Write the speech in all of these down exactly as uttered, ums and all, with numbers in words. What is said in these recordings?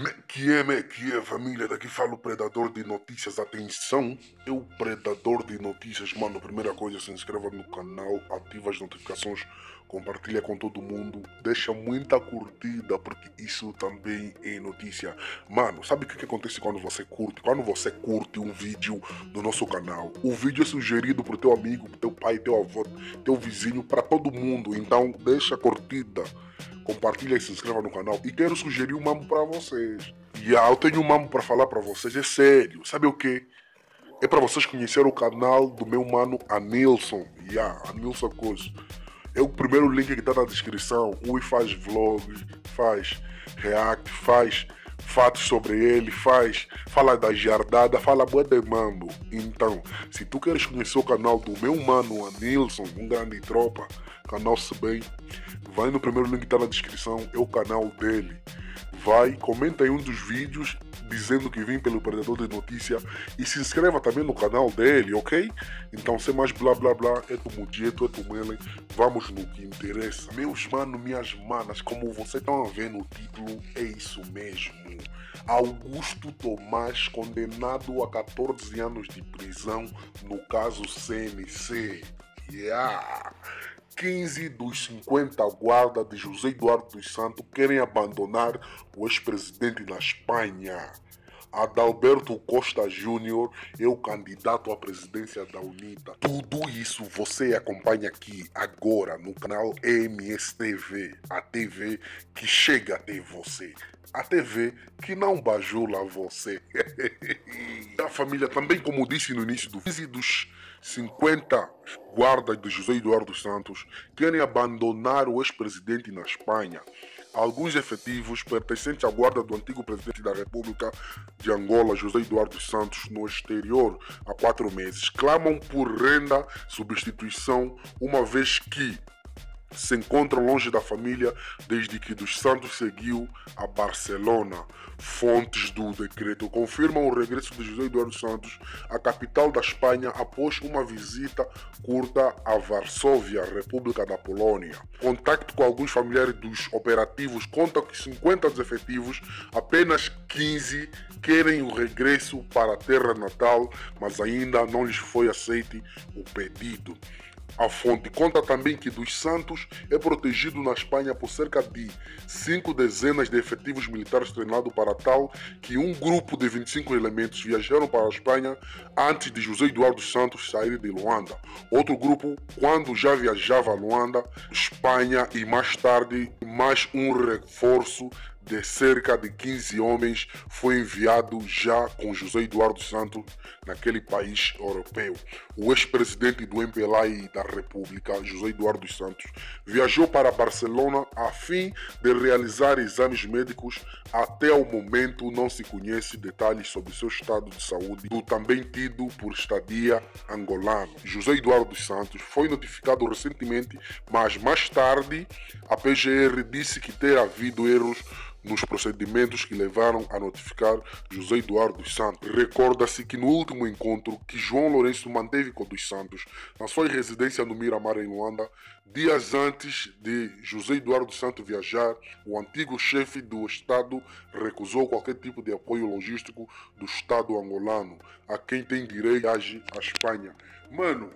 Que é, me que é, família? Daqui fala o Predador de Notícias. Atenção, eu, Predador de Notícias. Mano, primeira coisa, se inscreva no canal, ativa as notificações, compartilha com todo mundo, deixa muita curtida, porque isso também é notícia. Mano, sabe o que, que acontece quando você curte? Quando você curte um vídeo do nosso canal, o vídeo é sugerido pro teu amigo, pro teu pai, teu avô, teu vizinho, para todo mundo. Então, deixa curtida, compartilha e se inscreva no canal. E quero sugerir um mambo para vocês. E yeah, eu tenho um mambo para falar para vocês, é sério. Sabe o que? É para vocês conhecerem o canal do meu mano Anilson. Yeah, Anilson Coisa. É o primeiro link que tá na descrição. O faz vlogs, faz react, faz fatos sobre ele, faz, fala da jardada, fala bué de mambo. Então, se tu queres conhecer o canal do meu mano Anilson, um grande tropa, canal Se Bem, vai no primeiro link que tá na descrição, é o canal dele. Vai, comenta em um dos vídeos dizendo que vim pelo Predador de Notícia e se inscreva também no canal dele, ok? Então, sem mais blá blá blá, é tu Mudieto, é tu Melen, vamos no que interessa. Meus manos, minhas manas, como vocês estão a ver no título, é isso mesmo. Augusto Tomás, condenado a quatorze anos de prisão no caso C M C. Yeah! quinze dos cinquenta guardas de José Eduardo dos Santos querem abandonar o ex-presidente na Espanha. Adalberto Costa Júnior é o candidato à presidência da UNITA. Tudo isso você acompanha aqui agora no canal M S T V, a T V que chega até você. A T V que não bajula você. A família também, como disse no início do vídeo, dos cinquenta guardas de José Eduardo dos Santos querem abandonar o ex-presidente na Espanha. Alguns efetivos pertencentes à guarda do antigo presidente da República de Angola, José Eduardo dos Santos, no exterior há quatro meses, clamam por renda substituição, uma vez que se encontram longe da família desde que dos Santos seguiu a Barcelona. Fontes do decreto confirmam o regresso de José Eduardo Santos à capital da Espanha após uma visita curta a Varsóvia, República da Polônia. Contacto com alguns familiares dos operativos conta que cinquenta dos efetivos, apenas quinze querem o regresso para a terra natal, mas ainda não lhes foi aceite o pedido. A fonte conta também que dos Santos é protegido na Espanha por cerca de cinco dezenas de efetivos militares treinados para tal, que um grupo de vinte e cinco elementos viajaram para a Espanha antes de José Eduardo Santos sair de Luanda. Outro grupo, quando já viajava a Luanda, Espanha, e mais tarde mais um reforço de cerca de quinze homens foi enviado já com José Eduardo Santos naquele país europeu. O ex-presidente do M P L A e da República, José Eduardo dos Santos, viajou para Barcelona a fim de realizar exames médicos. Até o momento não se conhece detalhes sobre seu estado de saúde do também tido por estadia angolano. José Eduardo dos Santos foi notificado recentemente, mas mais tarde a P G R disse que ter havido erros nos procedimentos que levaram a notificar José Eduardo dos Santos. Recorda-se que no último encontro que João Lourenço manteve com dos Santos na sua residência no Miramar em Luanda, dias antes de José Eduardo dos Santos viajar, o antigo chefe do Estado recusou qualquer tipo de apoio logístico do Estado angolano, a quem tem direito a agir à Espanha. Mano,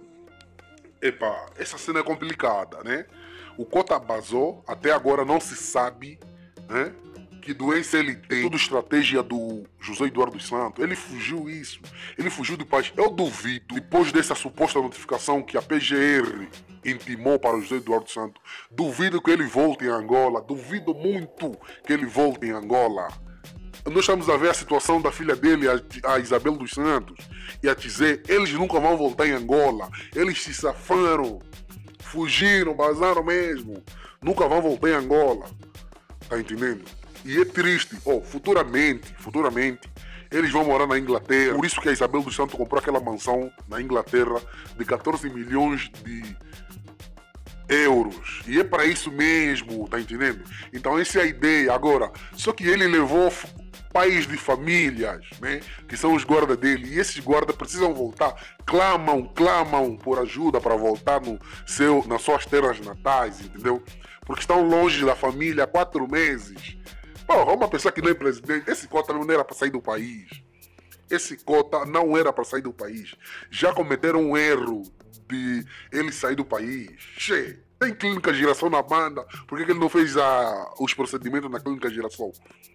epa, essa cena é complicada, né? O Cota basou, até agora não se sabe, né? Que doença ele tem, tudo estratégia do José Eduardo dos Santos. Ele fugiu isso, ele fugiu do país. Eu duvido, depois dessa suposta notificação que a P G R intimou para o José Eduardo dos Santos, duvido que ele volte em Angola, duvido muito que ele volte em Angola. Nós estamos a ver a situação da filha dele, a Isabel dos Santos, e a dizer, eles nunca vão voltar em Angola, eles se safaram, fugiram, vazaram mesmo, nunca vão voltar em Angola. Tá entendendo? E é triste. Oh, futuramente, futuramente, eles vão morar na Inglaterra. Por isso que a Isabel dos Santos comprou aquela mansão na Inglaterra de quatorze milhões de euros. E é para isso mesmo, tá entendendo? Então essa é a ideia. Agora, só que ele levou pais de famílias, né? Que são os guardas dele. E esses guardas precisam voltar. Clamam, clamam por ajuda para voltar no seu, nas suas terras natais, entendeu? Porque estão longe da família há quatro meses. Pô, vamos pensar que não é presidente. Esse cota não era para sair do país. Esse cota não era para sair do país. Já cometeram um erro de ele sair do país. Che, tem clínica geração na banda. Por que, que ele não fez a, os procedimentos na clínica geração?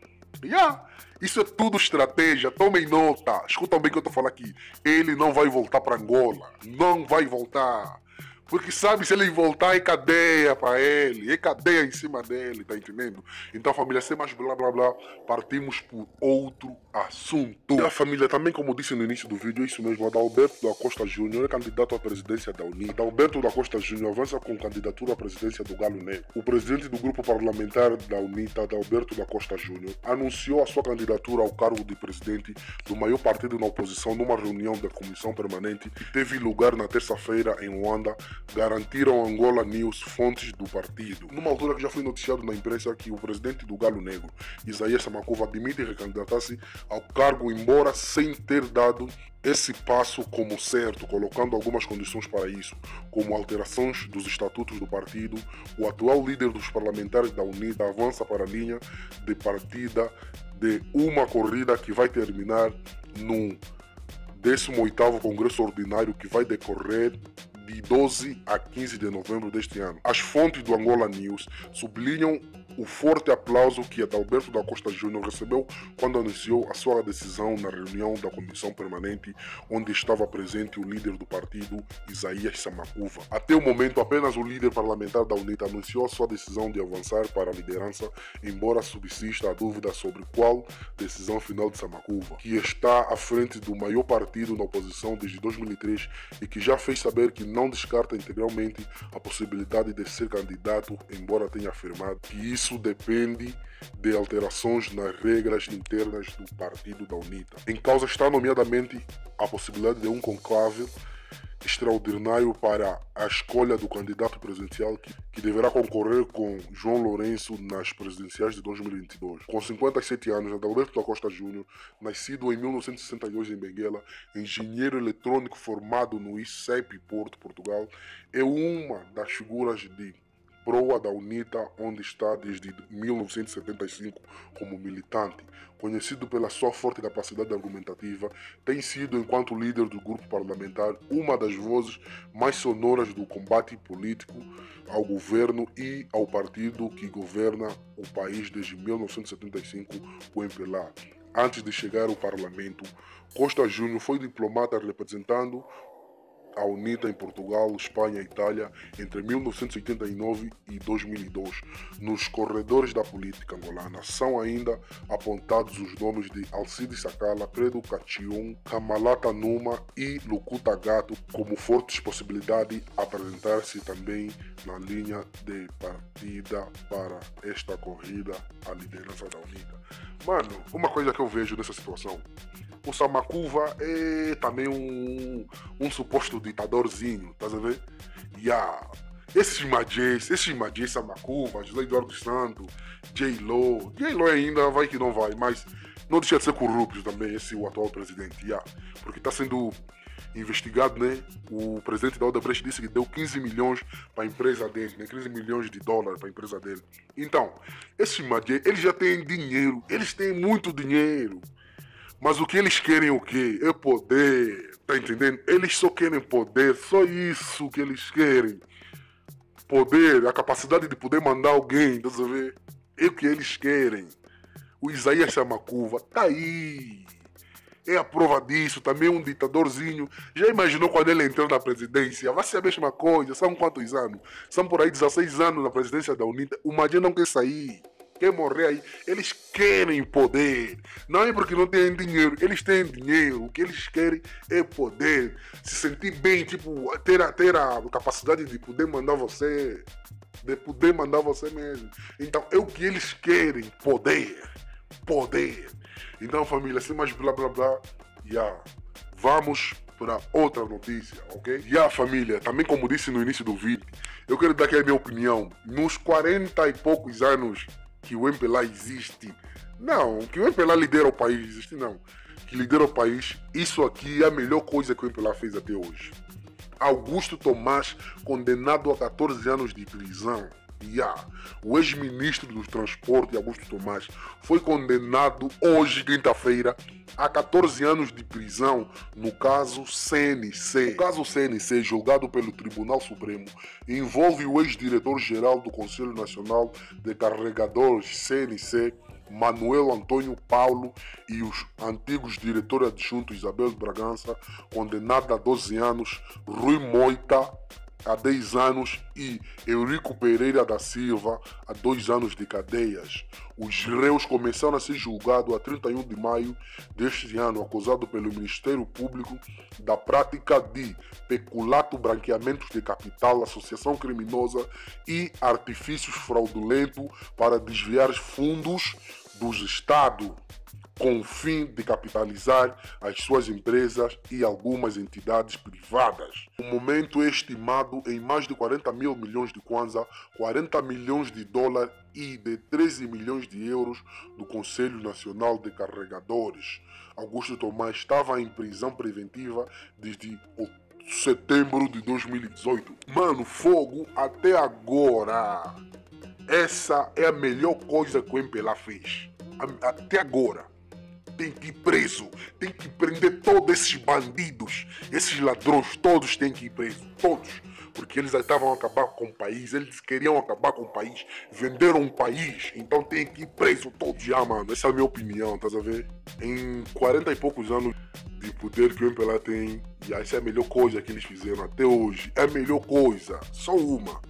Yeah. Isso é tudo estratégia. Tomem nota. Escutam bem o que eu estou falando aqui. Ele não vai voltar para Angola. Não vai voltar. Porque sabe, se ele voltar é cadeia para ele, é cadeia em cima dele, tá entendendo? Então, família, sem mais blá blá blá, partimos por outro assunto. E a família também, como disse no início do vídeo, é isso mesmo, Adalberto da Costa Júnior é candidato à presidência da UNITA. Adalberto da Costa Júnior avança com candidatura à presidência do Galo Negro. O presidente do grupo parlamentar da UNITA, Adalberto da Costa Júnior, anunciou a sua candidatura ao cargo de presidente do maior partido na oposição numa reunião da comissão permanente que teve lugar na terça-feira em Luanda, garantiram Angola News fontes do partido. Numa altura que já foi noticiado na imprensa que o presidente do Galo Negro, Isaías Samakuva, admite recandidatar-se ao cargo, embora sem ter dado esse passo como certo, colocando algumas condições para isso, como alterações dos estatutos do partido. O atual líder dos parlamentares da UNITA avança para a linha de partida de uma corrida que vai terminar no décimo oitavo Congresso Ordinário, que vai decorrer de doze a quinze de novembro deste ano. As fontes do Angola News sublinham o forte aplauso que Adalberto da Costa Júnior recebeu quando anunciou a sua decisão na reunião da comissão permanente, onde estava presente o líder do partido, Isaías Samakuva. Até o momento, apenas o líder parlamentar da UNITA anunciou a sua decisão de avançar para a liderança, embora subsista a dúvida sobre qual decisão final de Samakuva, que está à frente do maior partido na oposição desde dois mil e três e que já fez saber que não descarta integralmente a possibilidade de ser candidato, embora tenha afirmado que isso depende de alterações nas regras internas do partido da UNITA. Em causa está nomeadamente a possibilidade de um conclave extraordinário para a escolha do candidato presidencial que, que deverá concorrer com João Lourenço nas presidenciais de dois mil e vinte e dois. Com cinquenta e sete anos, Adalberto da Costa Júnior, nascido em mil novecentos e sessenta e dois em Benguela, engenheiro eletrônico formado no I C E P Porto, Portugal, é uma das figuras de proa da UNITA, onde está desde mil novecentos e setenta e cinco como militante. Conhecido pela sua forte capacidade argumentativa, tem sido, enquanto líder do grupo parlamentar, uma das vozes mais sonoras do combate político ao governo e ao partido que governa o país desde mil novecentos e setenta e cinco, o M P L A. Antes de chegar ao parlamento, Costa Júnior foi diplomata representando a UNITA em Portugal, Espanha e Itália entre mil novecentos e oitenta e nove e dois mil e dois. Nos corredores da política angolana são ainda apontados os nomes de Alcides Sakala, Credo Cachiun, Kamalata Numa e Lukuta Gato como fortes possibilidades de apresentar-se também na linha de partida para esta corrida à liderança da UNITA. Mano, uma coisa que eu vejo nessa situação, o Samakuva é também um, um suposto ditadorzinho, tá a ver? Yeah. Esses Majês, esses Majês, Samakuva, José Eduardo Santos, J-Lo, J-Lo ainda vai que não vai, mas não deixa de ser corrupto também esse o atual presidente, yeah. Porque está sendo investigado, né? O presidente da Odebrecht disse que deu quinze milhões para a empresa dele, né? quinze milhões de dólares para a empresa dele. Então, esses Majês, eles já têm dinheiro, eles têm muito dinheiro. Mas o que eles querem é o quê? É poder, tá entendendo? Eles só querem poder, só isso que eles querem. Poder, a capacidade de poder mandar alguém, tá sabendo? É o que eles querem. O Isaías Samakuva tá aí. É a prova disso, também um ditadorzinho. Já imaginou quando ele entrou na presidência? Vai ser a mesma coisa, são quantos anos? São por aí dezesseis anos na presidência da UNITA. O Majê não quer sair. Quer morrer aí, eles querem poder. Não é porque não têm dinheiro, eles têm dinheiro. O que eles querem é poder. Se sentir bem, tipo, ter a, ter a capacidade de poder mandar você. De poder mandar você mesmo. Então é o que eles querem, poder. Poder. Então, família, sem mais blá blá blá, yeah. Vamos para outra notícia, ok? E a família, também como disse no início do vídeo, eu quero dar aqui a minha opinião. Nos quarenta e poucos anos que o M P L A existe, não, que o M P L A lidera o país, existe não, que lidera o país, isso aqui é a melhor coisa que o M P L A fez até hoje. Augusto Tomás, condenado a catorze anos de prisão, Yeah. O ex-ministro do Transporte, Augusto Tomás, foi condenado hoje, quinta-feira, a catorze anos de prisão no caso C N C. O caso C N C, julgado pelo Tribunal Supremo, envolve o ex-diretor-geral do Conselho Nacional de Carregadores C N C, Manuel Antônio Paulo, e os antigos diretores adjuntos Isabel de Bragança, condenada a doze anos, Rui Moita a dez anos e Eurico Pereira da Silva a dois anos de cadeias. Os réus começaram a ser julgados a trinta e um de maio deste ano, acusado pelo Ministério Público da prática de peculato, branqueamentos de capital, associação criminosa e artifícios fraudulentos para desviar fundos do Estado, com o fim de capitalizar as suas empresas e algumas entidades privadas. O momento é estimado em mais de quarenta mil milhões de kwanza, quarenta milhões de dólares e de treze milhões de euros do Conselho Nacional de Carregadores. Augusto Tomás estava em prisão preventiva desde setembro de dois mil e dezoito. Mano, fogo até agora. Essa é a melhor coisa que o M P L A fez. Até agora. Tem que ir preso, tem que prender todos esses bandidos, esses ladrões, todos têm que ir presos, todos. Porque eles estavam a acabar com o país, eles queriam acabar com o país, venderam o país, então tem que ir preso todos já, mano. Essa é a minha opinião, tá a ver? Em quarenta e poucos anos de poder que o M P L A tem, e essa é a melhor coisa que eles fizeram até hoje, é a melhor coisa, só uma.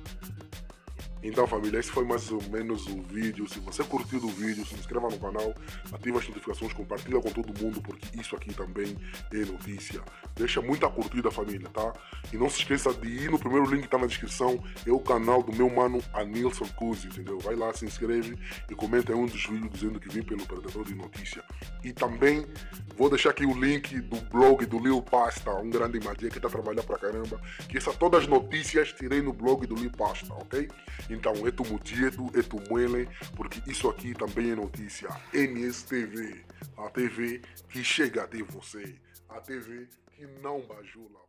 Então, família, esse foi mais ou menos o vídeo. Se você curtiu o vídeo, se inscreva no canal, ative as notificações, compartilha com todo mundo, porque isso aqui também é notícia. Deixa muita curtida, família, tá? E não se esqueça de ir no primeiro link que tá na descrição, é o canal do meu mano Anilson Cusi, entendeu? Vai lá, se inscreve e comenta em um dos vídeos dizendo que vim pelo Predador de Notícia. E também vou deixar aqui o link do blog do Lil Pasta, um grande magia que tá trabalhando pra caramba, que essa todas as notícias tirei no blog do Lil Pasta, ok? Então, é tu mudiedo, é tu muele, porque isso aqui também é notícia. N S T V, a T V que chega até você, a T V que não bajula.